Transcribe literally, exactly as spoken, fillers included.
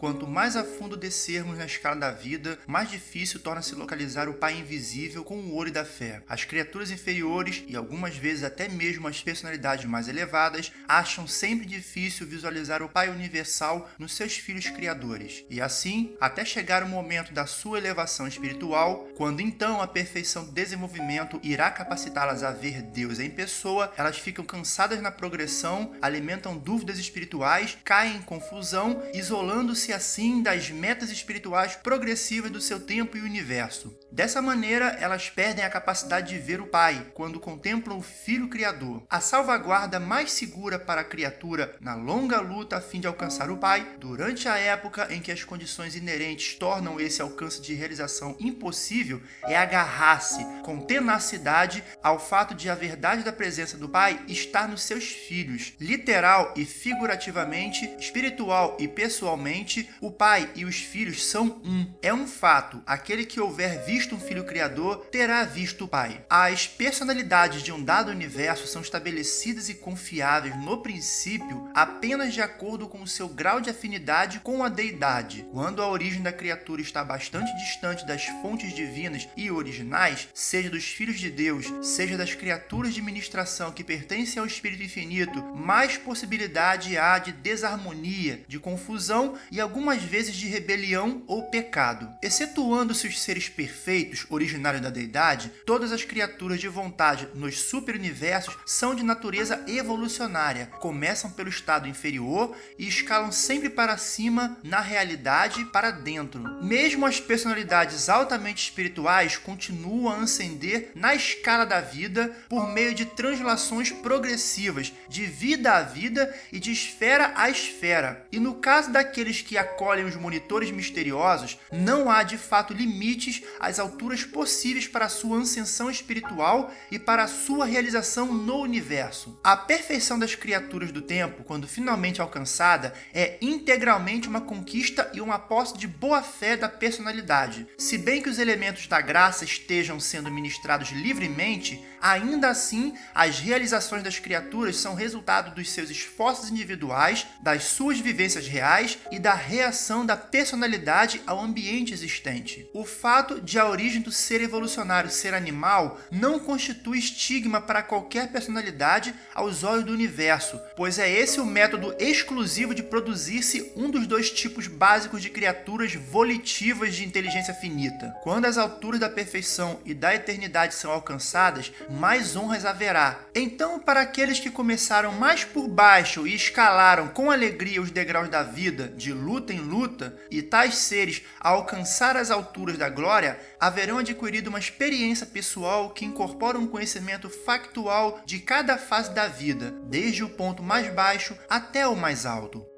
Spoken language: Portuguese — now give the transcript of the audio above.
Quanto mais a fundo descermos na escala da vida, mais difícil torna-se localizar o Pai invisível com o olho da fé. As criaturas inferiores, e algumas vezes até mesmo as personalidades mais elevadas, acham sempre difícil visualizar o Pai universal nos seus filhos criadores. E assim, até chegar o momento da sua elevação espiritual, quando então a perfeição do desenvolvimento irá capacitá-las a ver Deus em pessoa, elas ficam cansadas na progressão, alimentam dúvidas espirituais, caem em confusão, isolando-se assim das metas espirituais progressivas do seu tempo e universo. Dessa maneira, elas perdem a capacidade de ver o Pai, quando contemplam o Filho Criador. A salvaguarda mais segura para a criatura na longa luta a fim de alcançar o Pai, durante a época em que as condições inerentes tornam esse alcance de realização impossível, é agarrar-se com tenacidade ao fato de a verdade da presença do Pai estar nos seus filhos. Literal e figurativamente, espiritual e pessoalmente, o Pai e os filhos são um. É um fato, aquele que houver visto um Filho Criador terá visto o Pai. As personalidades de um dado universo são estabelecidas e confiáveis no princípio apenas de acordo com o seu grau de afinidade com a deidade. Quando a origem da criatura está bastante distante das fontes divinas e originais, seja dos filhos de Deus, seja das criaturas de ministração que pertencem ao Espírito Infinito, mais possibilidade há de desarmonia, de confusão e algumas vezes de rebelião ou pecado. Excetuando-se os seres perfeitos, originários da deidade, todas as criaturas de vontade nos superuniversos são de natureza evolucionária, começam pelo estado inferior e escalam sempre para cima, na realidade, para dentro. Mesmo as personalidades altamente espirituais continuam a ascender na escala da vida por meio de translações progressivas, de vida a vida e de esfera a esfera. E no caso daqueles que acolhem os monitores misteriosos, não há de fato limites às alturas possíveis para a sua ascensão espiritual e para a sua realização no universo. A perfeição das criaturas do tempo, quando finalmente alcançada, é integralmente uma conquista e uma posse de boa-fé da personalidade. Se bem que os elementos da graça estejam sendo ministrados livremente, ainda assim as realizações das criaturas são resultado dos seus esforços individuais, das suas vivências reais e da reação da personalidade ao ambiente existente. O fato de a origem do ser evolucionário ser animal não constitui estigma para qualquer personalidade aos olhos do universo, pois é esse o método exclusivo de produzir-se um dos dois tipos básicos de criaturas volitivas de inteligência finita. Quando as alturas da perfeição e da eternidade são alcançadas, mais honras haverá. Então, para aqueles que começaram mais por baixo e escalaram com alegria os degraus da vida, de luta em luta, e tais seres, ao alcançar as alturas da glória, haverão adquirido uma experiência pessoal que incorpora um conhecimento factual de cada fase da vida, desde o ponto mais baixo até o mais alto.